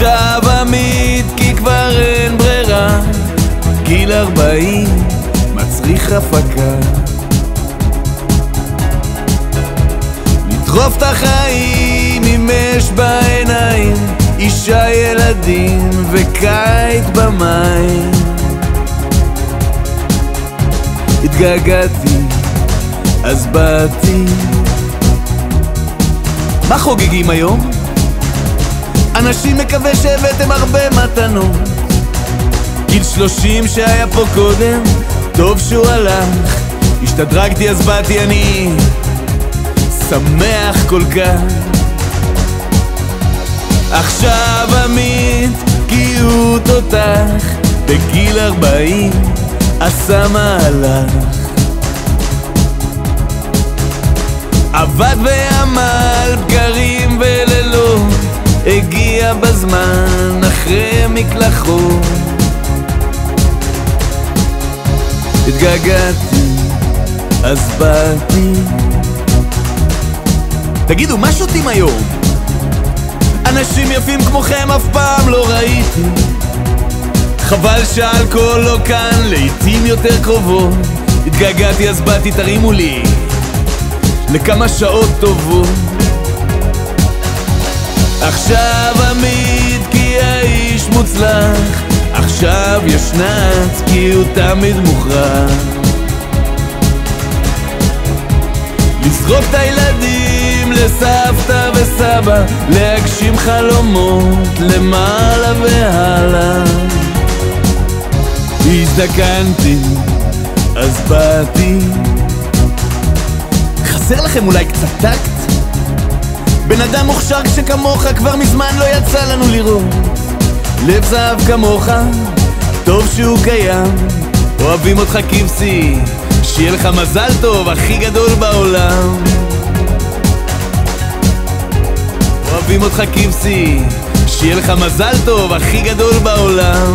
עכשיו עמית כי כבר אין ברירה, גיל 40 מצריך הפקה, לטרוף את החיים עם אש בעיניים, אישה ילדים וקיץ במים. התגעגעתי אז באתי. מה חוגגים היום? אנשים מקווה שהבאתם הרבה מתנות, גיל 30 שהיה פה קודם, טוב שהוא הלך, השתדרגתי אז באתי, אני שמח כל כך. עכשיו עמית כי הוא תותח, בגיל 40 עשה מהלך, עבד ועמל בקרים ולילות, הגיע בזמן אחרי מקלחות. התגעגעתי אז באתי. תגידו, מה שותים היום? אנשים יפים כמוכם אף פעם לא ראיתי, חבל שהאלכוהול לא כאן, לעתים יותר קרובות. התגעגעתי אז באתי, תרימו לי לכמה שעות טובות. עכשיו עמית כי האיש מוצלח, עכשיו ישנץ כי הוא תמיד מוכרח, לזרוק את הילדים לסבתא וסבא, להגשים חלומות למעלה והלאה. הזדקנתי אז באתי. חסר לכם אולי קצת טקט? בן אדם מוכשר שכמוך כבר מזמן לא יצא לנו לראות, לב זהב כמוך, טוב שהוא קיים, אוהבים אותך כבשי, שיהיה לך מזל טוב הכי גדול בעולם. אוהבים אותך כבשי, שיהיה לך מזל טוב הכי גדול בעולם.